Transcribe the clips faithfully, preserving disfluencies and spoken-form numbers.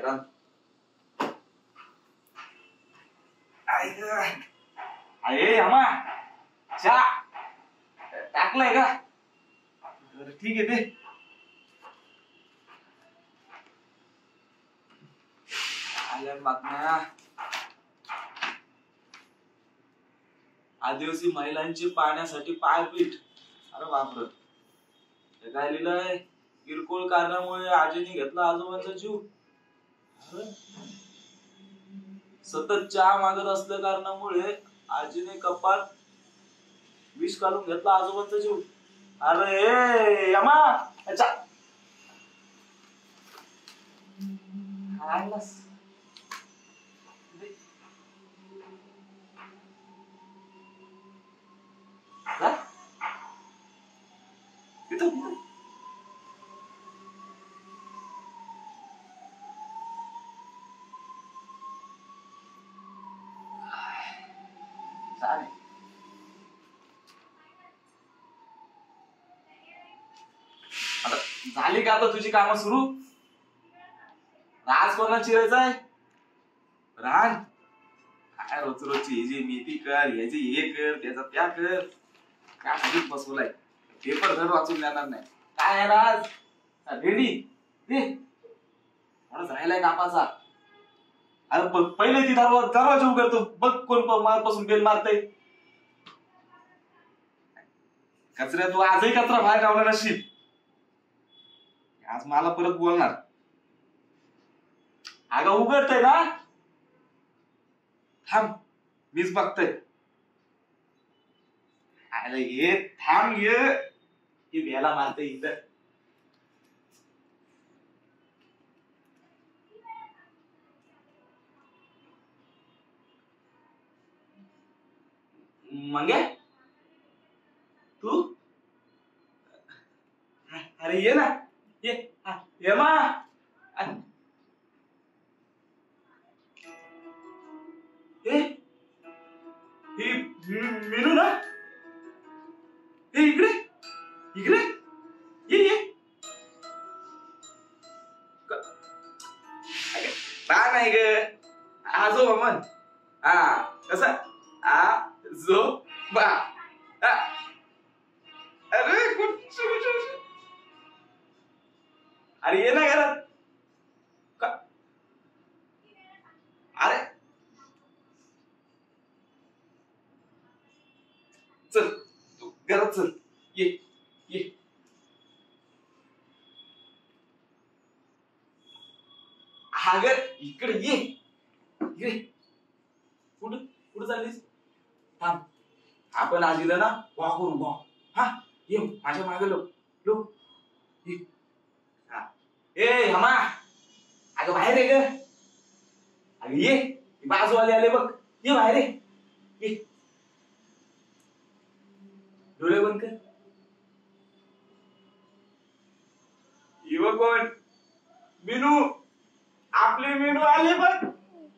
हैराण. अरे अम्मा चहा टाकलाय का? ठीक आहे ते. आल्या बातम्या. आदिवासी महिलांची पाण्यासाठी पायपीट. अरे बापरे. काय लिहिलंय? किरकोळ कारणामुळे आजीने घेतला आजोबांचा जीव. सतत चहा मागत असल्या कारणामुळे आजीने कपात विष काढून घेतला आजोबांचा जीव. अरे यमा अच्छा आणलास इथं चालेल. आता झाली का आता तुझी कामं सुरू? आज कोणाला चिरायचंय? रान काय रोज रोजची जी मेथी कर, याची हे कर, त्याचा त्या कर. काय आधीच बसवलाय. पेपर घर वाचून देणार नाही. काय आहे राज? रेडी दे मला राहिलाय कापाचा. अरे पहिले ती दरवाजा दरवाजा उघडतो बघ कोण मारपासून बेल मारतय. कचऱ्या तू आजही कचरा बाहेर लावला नसशील. आज मला परत बोलणार. अगं उघडतय ना. थांब मीच बघतोय. अरे ये थांब ये ही बेला मारते इथं. मंगे तू अरे ये ना ये ये मा ए ही मीनू ना. ए इकडे इकडे ये ये काय नाही ग आजोबा म्हण. हा कसं आ जो बा. अरे कुछ अरे ये ना घरात. अरे चल तू घरात चल. ये ये अगं इकडे ये इकडे. कुठं कुठं चाललीस? थांब आपण आजीला ना वाकून वा. हा ये माझ्या मागे लो लो ये. हा ए हमा अगं बाहेर आहे ग. अगं ये बाजूवाले आले बघ. ये बाहेर आहे ये. डोळे बंद कर. युवक कोण? मीनू. आपली मीनू आली बघ.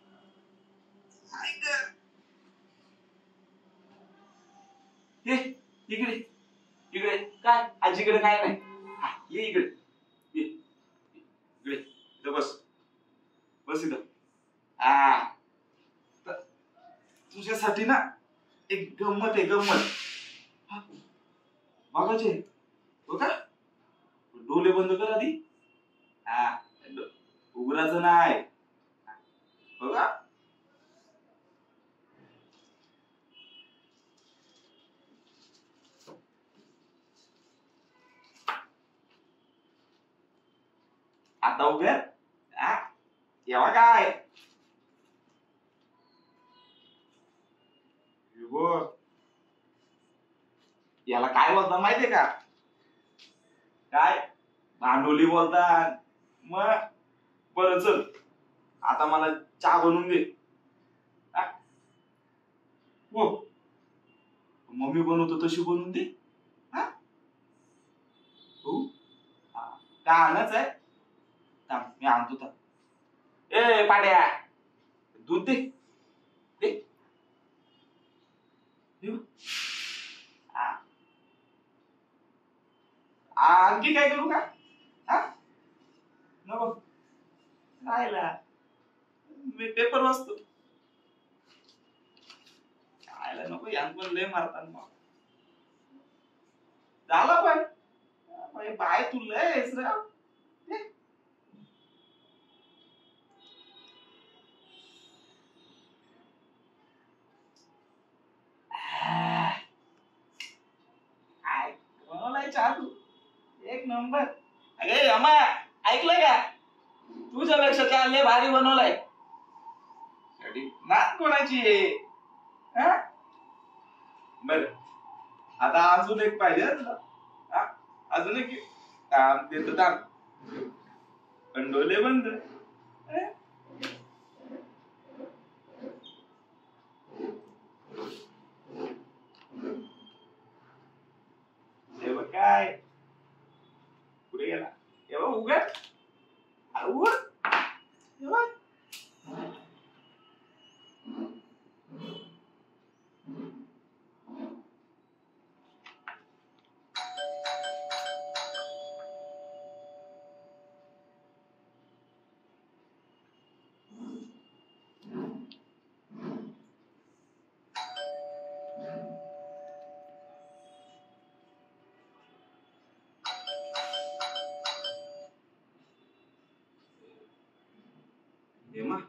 ये इकडे इकडे. काय आजीकडे काय नाही. ये इकडे ये इकडे. इथं बस बस इथं. आ तुझ्यासाठी ना एक गंमत आहे गंमत. बघायचे हो का? डोळे बंद कर आधी. हा उघडायचं नाही बघा. आता उघड. एव्हा काय याला काय बोलतात माहितीये का? काय भांडोली बोलतात. मग बरं चल आता मला चहा बनवून दे. हो मम्मी बनवतो तशी बनवून दे. हा हो काय आणायच आहे? मी आणतो तर. ए पाड्या दूध दे दे. आणखी काय करू का? हा नको राहिला. पेपर वाचतो. खायला नको यान पण लय मारतात मग. झाला पण बाय बाय तू लय आहेस रे. काय बनवलाय चहा तू एक नंबर. अगे अम्मा ऐकलं का तुझ्यापेक्षा चहा लय भारी बनवलाय. ना कोणाची आहे बर. आता अजून एक पाहिजे तुला. अजून एक काम देतो काम पण डोले बंद. काय पुढे गेला एवढं उघड उघड हेमा.